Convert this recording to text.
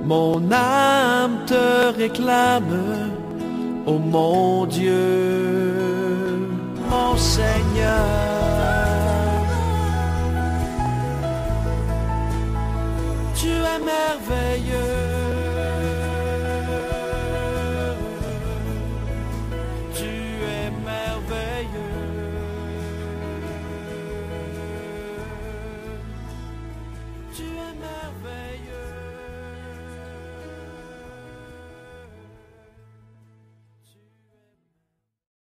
Mon âme te réclame, ô mon Dieu, mon Seigneur. Tu es merveilleux. Tu es merveilleux. Tu es merveilleux.